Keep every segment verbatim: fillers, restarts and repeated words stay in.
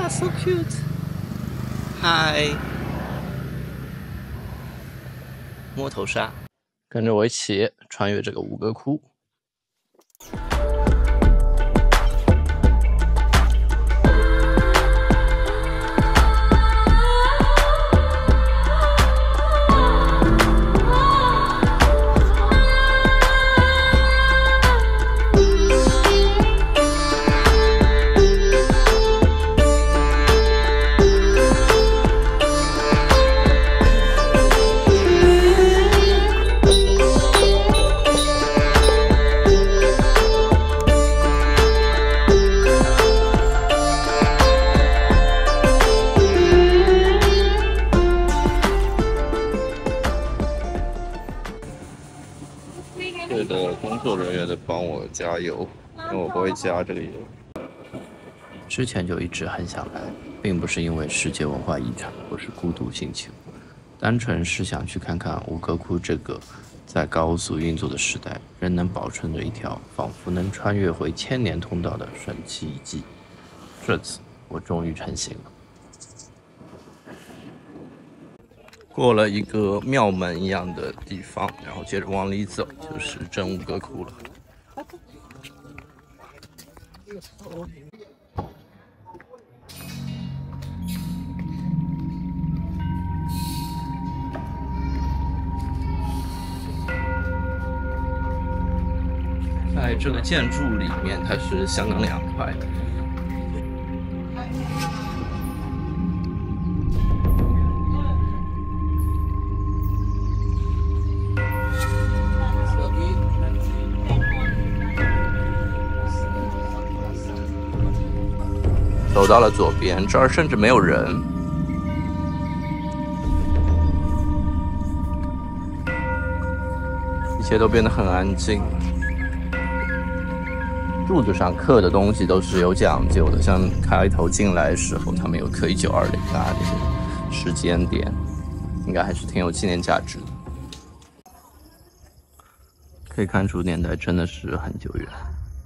啊 ，so cute。嗨，摸头杀，跟着我一起穿越这个吴哥窟。队的工作人员在帮我加油，因为我不会加这个油。之前就一直很想来，并不是因为世界文化遗产或是孤独心情，单纯是想去看看吴哥窟这个在高速运作的时代，仍能保存着一条仿佛能穿越回千年通道的神奇遗迹。这次我终于成行了。过了一个庙门一样的地方，然后接着往里走，就是真吴哥窟了。在这个建筑里面，它是相当凉快的。走到了左边，这儿甚至没有人。一切都变得很安静。柱子上刻的东西都是有讲究的，像开头进来的时候，他们有刻一九二零啊那个时间点，应该还是挺有纪念价值的。可以看出年代真的是很久远。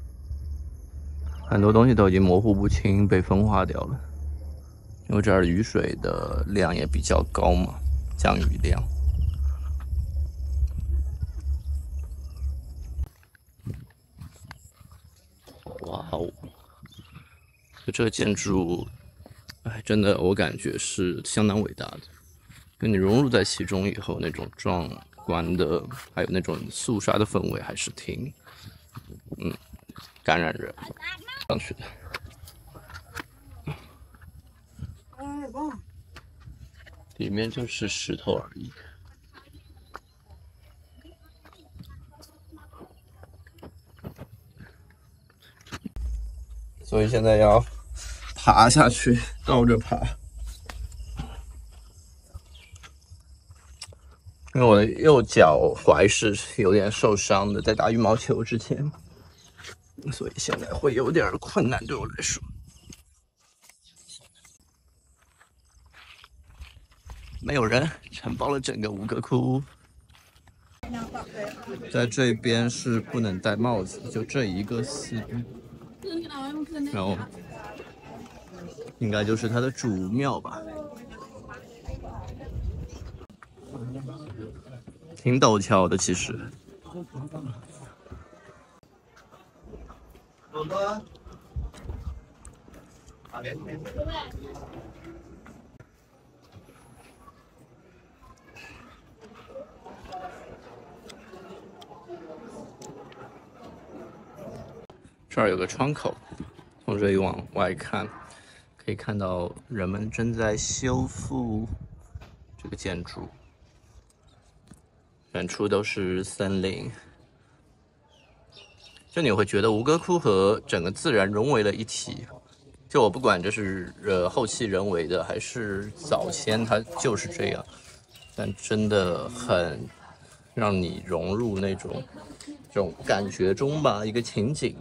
很多东西都已经模糊不清，被风化掉了。因为这儿雨水的量也比较高嘛，降雨量。哇哦！就这个建筑，哎，真的我感觉是相当伟大的。跟你融入在其中以后，那种壮观的，还有那种肃杀的氛围，还是挺，嗯，感染人。上去的，里面就是石头而已。所以现在要爬下去，倒着爬。因为我的右脚踝是有点受伤的，在打羽毛球之前。所以现在会有点困难，对我来说。没有人，承包了整个吴哥窟。在这边是不能戴帽子，就这一个寺，然后应该就是它的主庙吧，挺陡峭的，其实。这儿有个窗口，从这里往外看，可以看到人们正在修复这个建筑，远处都是森林。就你会觉得吴哥窟和整个自然融为了一体。就我不管这是呃后期人为的，还是早先它就是这样，但真的很让你融入那种这种感觉中吧，一个情景。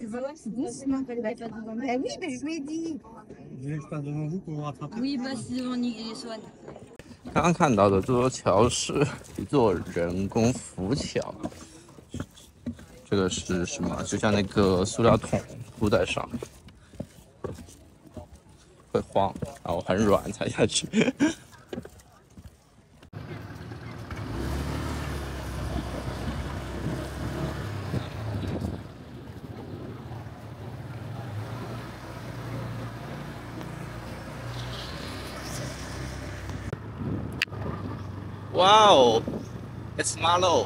voilà, c'est doucement qu'elle va faire devant moi. Eh oui, mais je lui ai dit. Je voulais que je passe devant vous pour vous rattraper. Oui, bah c'est devant你说的。 刚刚看到的这座桥是一座人工浮桥，这个是什么？就像那个塑料桶铺在上面，会晃，然后很软，踩下去。哇哦 ，It's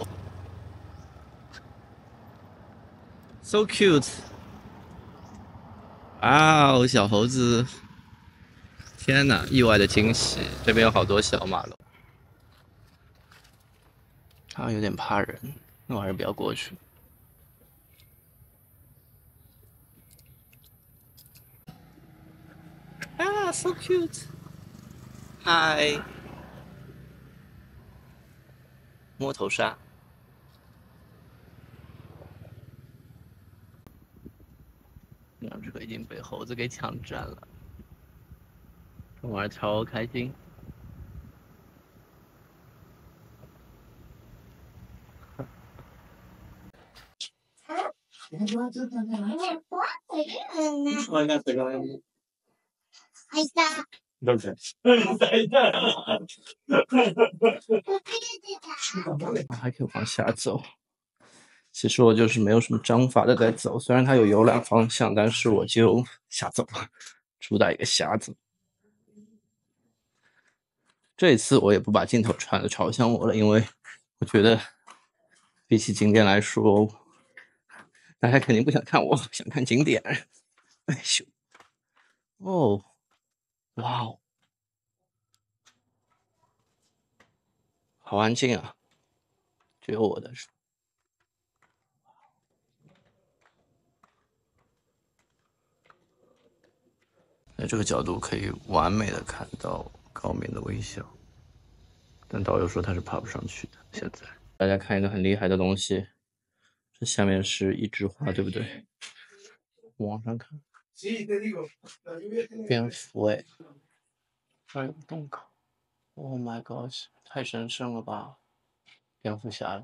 Marlo。So cute！ 哇哦，小猴子！天哪，意外的惊喜！这边有好多小马龙，它有点怕人，那我还是不要过去。啊 ，so cute！ 嗨，摸头杀。那这个已经被猴子给抢占了。这玩意儿超开心。 Ahí está. ¿Dónde? 还可以往下走。其实我就是没有什么章法的在走，虽然它有游览方向，但是我就瞎走了，主打一个瞎子。这一次我也不把镜头传的朝向我了，因为我觉得比起景点来说，大家肯定不想看我，想看景点。哎咻！哦，哇哦，好安静啊，只有我的是。在这个角度可以完美的看到高棉的微笑，但导游说他是爬不上去的。现在大家看一个很厉害的东西，这下面是一枝花，对不对？往上看，蝙蝠哎，这儿有洞口 ，Oh my gosh， 太神圣了吧！蝙蝠侠。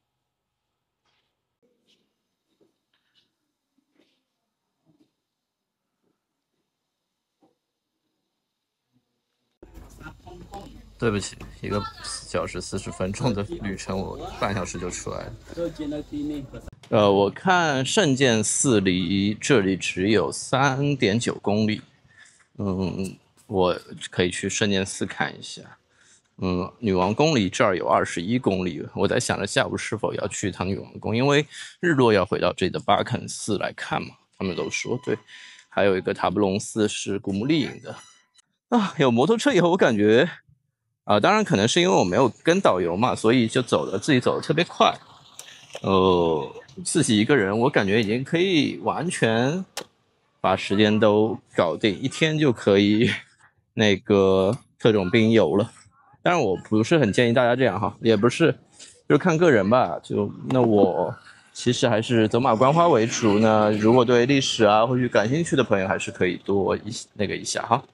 对不起，一个小时四十分钟的旅程，我半小时就出来了。呃，我看圣剑寺离这里只有三点九公里，嗯，我可以去圣剑寺看一下。嗯，女王宫离这儿有二十一公里，我在想着下午是否要去一趟女王宫，因为日落要回到这里的巴肯寺来看嘛。他们都说对，还有一个塔布隆寺是古墓丽影的。啊，有摩托车以后，我感觉。啊、呃，当然可能是因为我没有跟导游嘛，所以就走的自己走的特别快。呃，自己一个人，我感觉已经可以完全把时间都搞定，一天就可以那个特种兵游了。当然我不是很建议大家这样哈，也不是，就是看个人吧。就那我其实还是走马观花为主呢。如果对历史啊或许感兴趣的朋友，还是可以多一那个一下哈。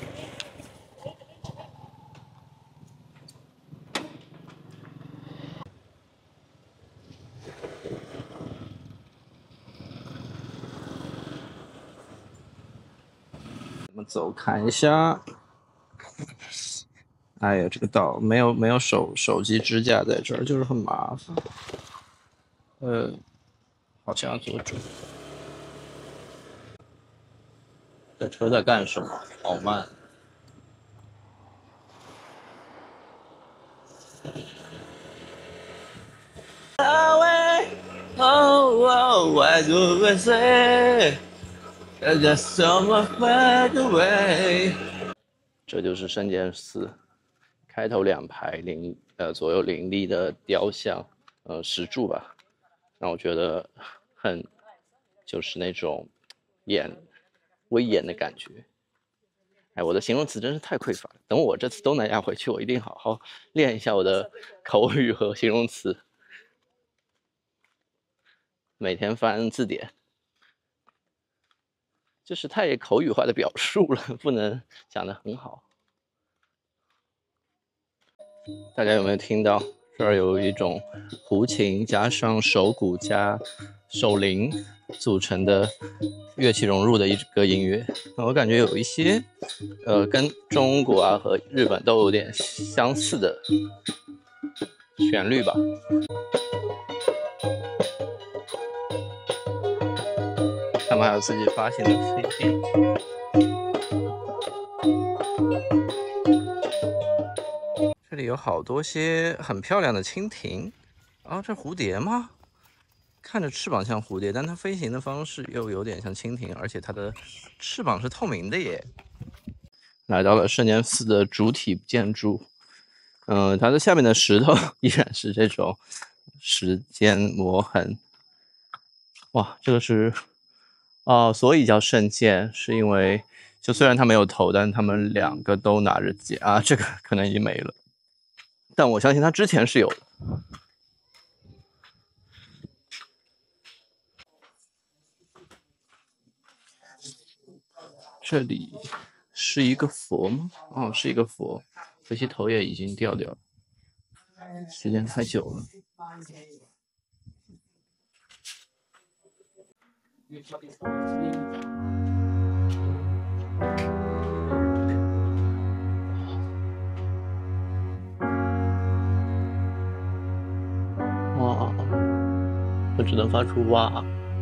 我们走看一下。哎呀，这个岛没有没有手手机支架在这儿，就是很麻烦。呃，好像要左转。这车在干什么？好慢。这就是圣剑寺，开头两排林呃左右林立的雕像，呃石柱吧，让我觉得很就是那种严威严的感觉。哎，我的形容词真是太匮乏了。等我这次东南亚回去，我一定好好练一下我的口语和形容词，每天翻字典。 就是太口语化的表述了，不能讲得很好。大家有没有听到？这儿有一种胡琴加上手鼓加手铃组成的乐器融入的一个音乐，我感觉有一些，呃，跟中国啊和日本都有点相似的旋律吧。他们还有自己发行的 C D。这里有好多些很漂亮的蜻蜓，啊，这蝴蝶吗？看着翅膀像蝴蝶，但它飞行的方式又有点像蜻蜓，而且它的翅膀是透明的耶。来到了圣贤寺的主体建筑，嗯、呃，它的下面的石头依然是这种时间磨痕。哇，这个是哦，所以叫圣剑，是因为就虽然它没有头，但是他们两个都拿着剑啊，这个可能已经没了，但我相信它之前是有的。这里是一个佛吗？哦，是一个佛，可惜头也已经掉掉了，时间太久了。哇，我只能发出哇。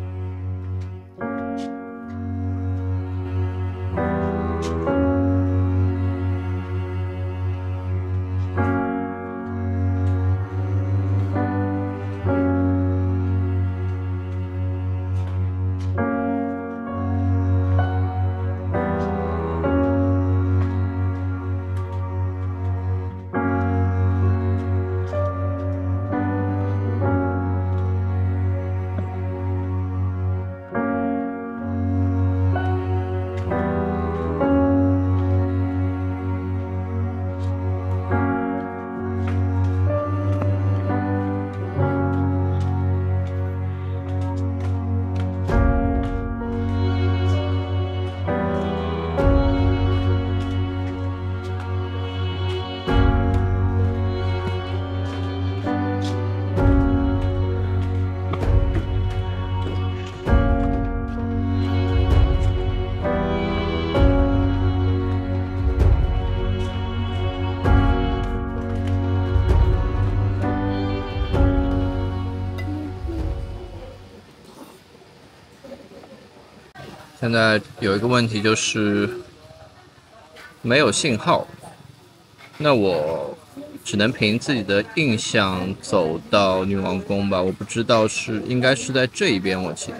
现在有一个问题就是没有信号，那我只能凭自己的印象走到女王宫吧。我不知道是应该是在这一边，我记得，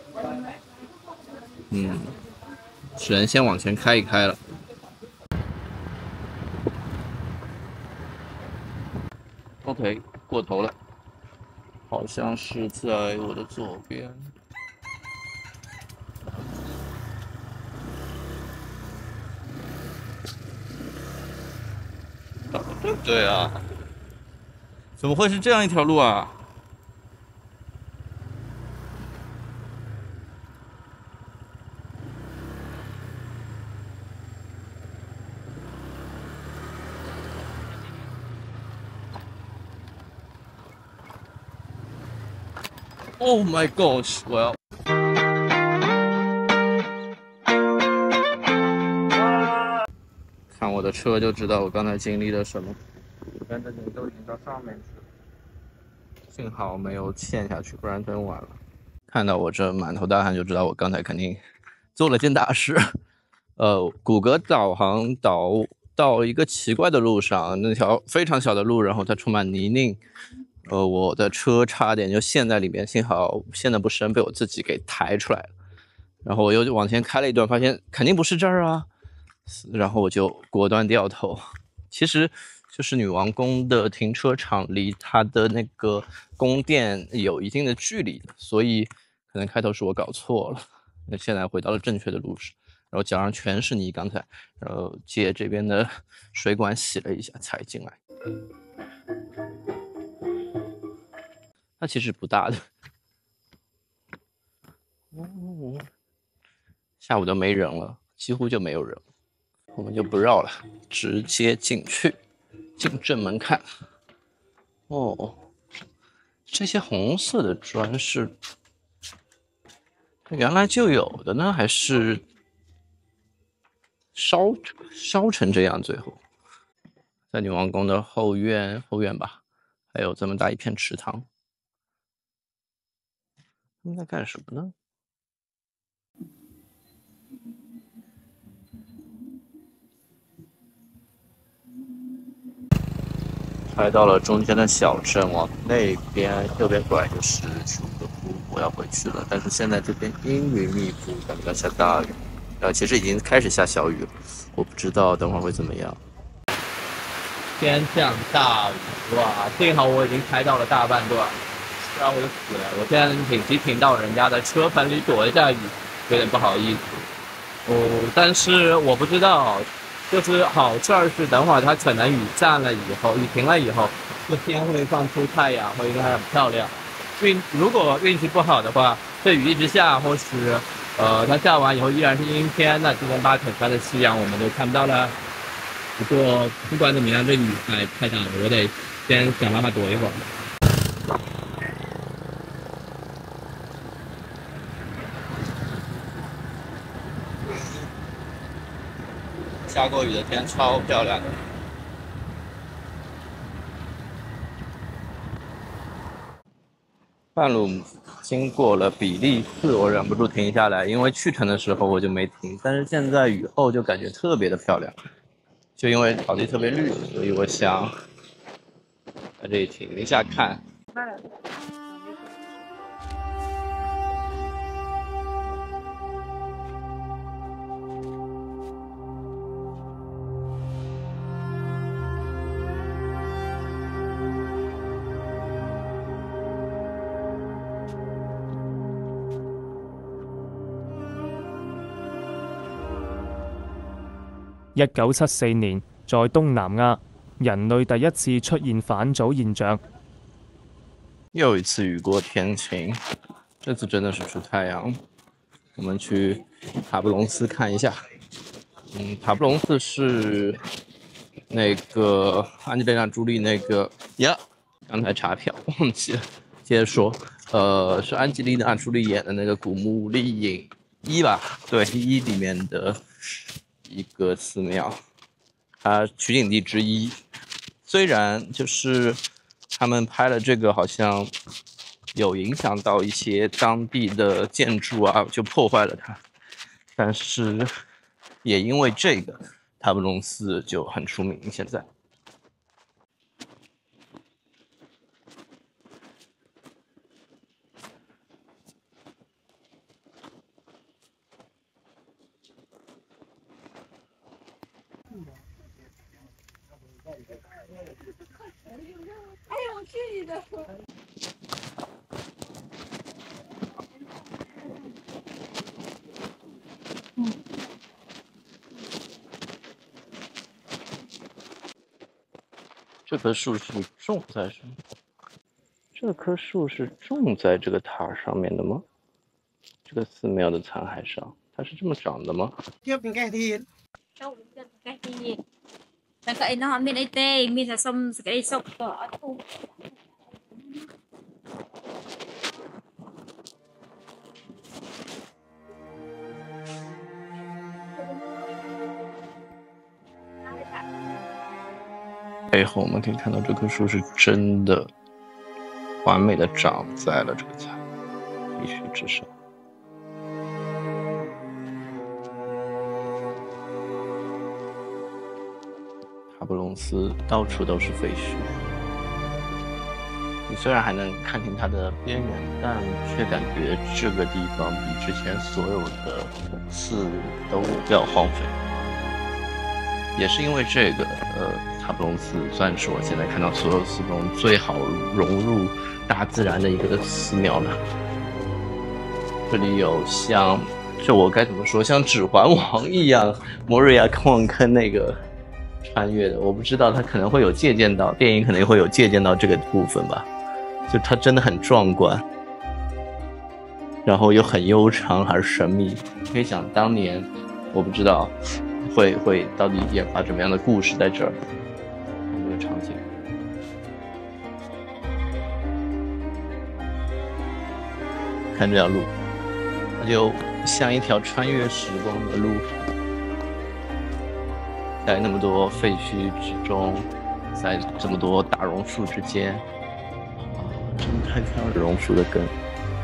嗯，只能先往前开一开了。OK， 过头了，好像是在我的左边。对不对啊？怎么会是这样一条路啊？Oh my gosh！ 我要。看我的车就知道我刚才经历了什么。跟着你都已经到上面去了，幸好没有陷下去，不然真完了。看到我这满头大汗就知道我刚才肯定做了件大事。呃，谷歌导航导到一个奇怪的路上，那条非常小的路，然后它充满泥泞，呃，我的车差点就陷在里面，幸好陷得不深，被我自己给抬出来了。然后我又往前开了一段，发现肯定不是这儿啊，然后我就果断掉头。其实就是女王宫的停车场离它的那个宫殿有一定的距离，所以可能开头是我搞错了。那现在回到了正确的路上，然后脚上全是泥，刚才，然后借这边的水管洗了一下才进来。它其实不大的。哦， 下午都没人了，几乎就没有人，我们就不绕了，直接进去，进正门看。哦，这些红色的砖是原来就有的呢，还是烧烧成这样？最后，在女王宫的后院后院吧，还有这么大一片池塘，他们在干什么呢？来到了中间的小镇，往那边右边拐就是楚河湖，我要回去了。但是现在这边阴云密布，感觉要下大雨。呃，其实已经开始下小雨了，我不知道等会儿会怎么样。天降大雨，哇！幸好我已经开到了大半段，不然我就死了。我现在紧急停到人家的车棚里躲一下雨，有点不好意思。哦，但是我不知道。就是好事儿是，等会儿它可能雨散了以后，雨停了以后，这天会放出太阳，会应该很漂亮。运如果运气不好的话，这雨一直下，或是呃它下完以后依然是阴天，那七ten八ten它的夕阳我们就看不到了。不过不管怎么样，这雨太太大了，我得先想办法躲一会儿。下过雨的天超漂亮的。半路经过了比利寺，我忍不住停下来，因为去程的时候我就没停，但是现在雨后就感觉特别的漂亮，就因为草地特别绿，所以我想在这里停一下看。 一九七四年，在東南亞，人類第一次出現返祖現象。 又一次雨过天晴，这次真的是出太阳。我们去塔布隆斯看一下。嗯，塔布隆斯是那个安吉丽娜·朱莉那个呀，刚才查票忘记了。接着说，呃，是安吉丽娜·朱莉演的那个《古墓丽影》一吧？对，一里面的一个寺庙，它取景地之一。虽然就是他们拍了这个，好像有影响到一些当地的建筑啊，就破坏了它。但是也因为这个，塔布隆寺就很出名。现在。 哎呦，我去你的！嗯。 这棵树是种在什么？这棵树是种在这个塔上面的吗？这个寺庙的残骸上，它是这么长的吗？ តែក៏ឯនោះអត់មានអីទេមានតែសុំសេចក្តីសុខក៏អត់ធូរ背后我们可以看到这棵树是真的完美的长在了这个残废墟之上。塔布隆斯到处都是废墟，你虽然还能看清它的边缘，但却感觉这个地方比之前所有的寺都要荒废。也是因为这个，呃，塔布隆斯算是我现在看到所有寺中最好融入大自然的一个寺庙了。这里有像，这我该怎么说，像《指环王》一样，摩瑞亚矿坑那个。穿越的，我不知道他可能会有借鉴到电影，可能会有借鉴到这个部分吧，就它真的很壮观。 然后又很悠长而神秘。可以想当年，我不知道会会到底研发什么样的故事在这儿。这个场景，看这条路，它就像一条穿越时光的路，在那么多废墟之中，在这么多大榕树之间，啊，睁开看榕树的根，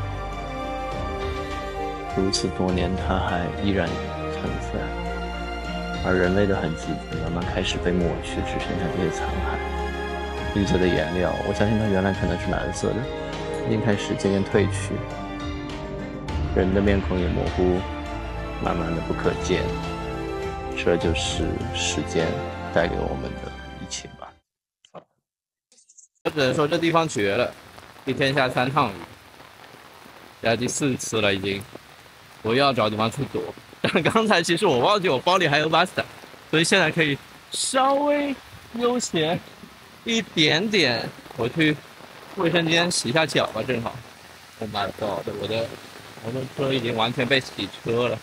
如此多年，它还依然存在，而人类的痕迹慢慢开始被抹去，只剩下这些残骸。绿色的颜料，我相信它原来可能是蓝色的，已经开始渐渐褪去，人的面孔也模糊，慢慢的不可见。这就是时间带给我们的一切吧。我只能说这地方绝了，一天下三趟雨，现在第四次了已经。我又要找地方去躲，但刚才其实我忘记我包里还有把伞，所以现在可以稍微悠闲一点点。我去卫生间洗一下脚吧，正好。Oh my god，我的摩托车已经完全被洗车了。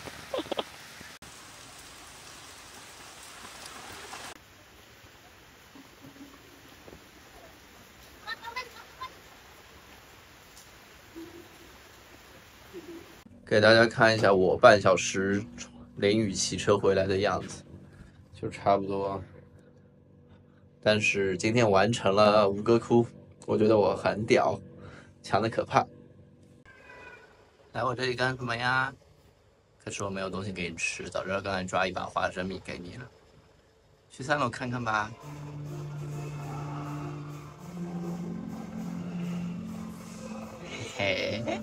给大家看一下我半小时淋雨骑车回来的样子，就差不多。但是今天完成了吴哥窟，我觉得我很屌，强的可怕。来我这里干什么呀？可是我没有东西给你吃，早知道刚才抓一把花生米给你了。去三楼看看吧。嘿嘿。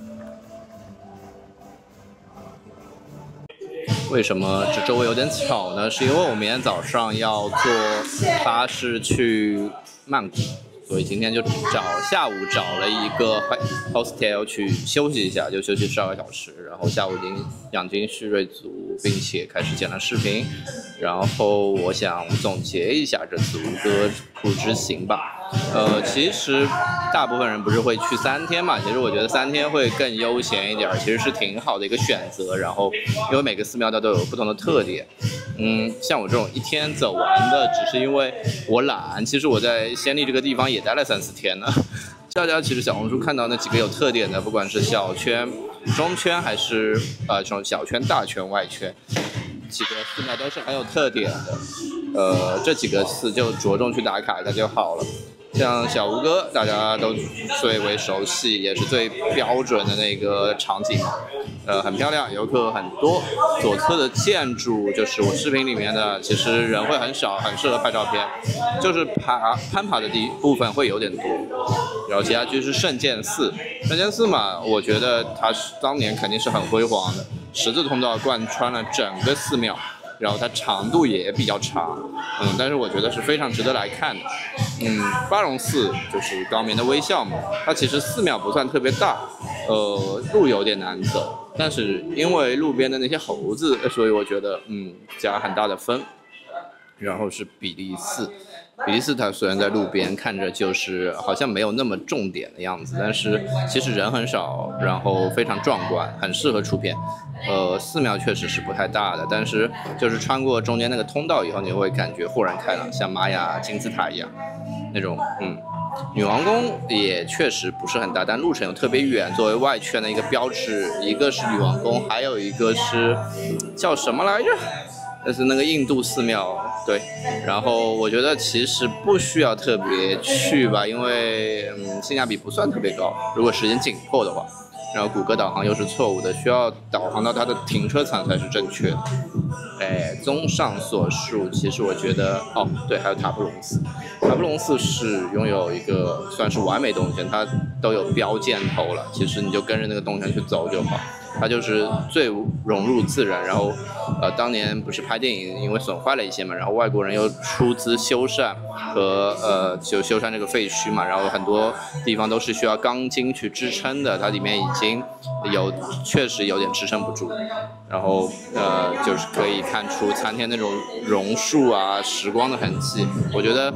为什么这周围有点吵呢？是因为我明天早上要坐巴士去曼谷，所以今天就找下午找了一个 hostel 去休息一下，就休息十二个小时。然后下午已经养精蓄锐足，并且开始剪了视频。然后我想总结一下这次吴哥窟之行吧。呃，其实大部分人不是会去三天嘛？其实我觉得三天会更悠闲一点，其实是挺好的一个选择。然后，因为每个寺庙它都有不同的特点。嗯，像我这种一天走完的，只是因为我懒。其实我在暹粒这个地方也待了三四天呢。大家其实小红书看到那几个有特点的，不管是小圈、中圈，还是呃这种小圈、大圈、外圈，几个寺庙都是很有特点的。呃，这几个寺就着重去打卡一下就好了。像小吴哥，大家都最为熟悉，也是最标准的那个场景，呃，很漂亮，游客很多。左侧的建筑就是我视频里面的，其实人会很少，很适合拍照片。就是爬攀爬的地部分会有点多，然后其他就是圣剑寺。圣剑寺嘛，我觉得它是当年肯定是很辉煌的，十字通道贯穿了整个寺庙。然后它长度也比较长，嗯，但是我觉得是非常值得来看的。嗯，巴戎寺就是高明的微笑嘛，它其实寺庙不算特别大，呃，路有点难走，但是因为路边的那些猴子，所以我觉得嗯加很大的分。然后是比利寺，比利寺它虽然在路边，看着就是好像没有那么重点的样子，但是其实人很少，然后非常壮观，很适合出片。呃，寺庙确实是不太大的，但是就是穿过中间那个通道以后，你会感觉豁然开朗，像玛雅金字塔一样那种。嗯，女王宫也确实不是很大，但路程又特别远，作为外圈的一个标志，一个是女王宫，还有一个是叫什么来着？那是那个印度寺庙，对。然后我觉得其实不需要特别去吧，因为嗯性价比不算特别高，如果时间紧迫的话。然后谷歌导航又是错误的，需要导航到它的停车场才是正确的。哎，综上所述，其实我觉得，哦，对，还有塔布隆寺，塔布隆寺是拥有一个算是完美动线，它都有标箭头了，其实你就跟着那个动线去走就好。它就是最融入自然，然后，呃，当年不是拍电影，因为损坏了一些嘛，然后外国人又出资修缮和呃就修缮这个废墟嘛，然后很多地方都是需要钢筋去支撑的，它里面已经有确实有点支撑不住，然后呃就是可以看出参天那种榕树啊时光的痕迹，我觉得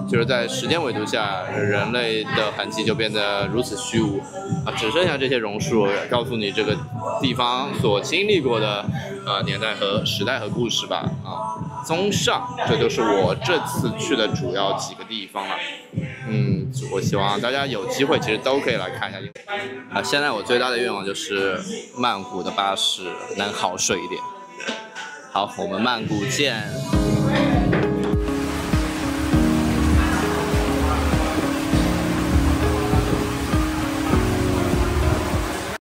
就是在时间维度下，人类的痕迹就变得如此虚无啊，只剩下这些榕树，告诉你这个地方所经历过的呃年代和时代和故事吧啊。综上，这就是我这次去的主要几个地方了。嗯，我希望大家有机会其实都可以来看一下。啊，现在我最大的愿望就是曼谷的巴士能好睡一点。好，我们曼谷见。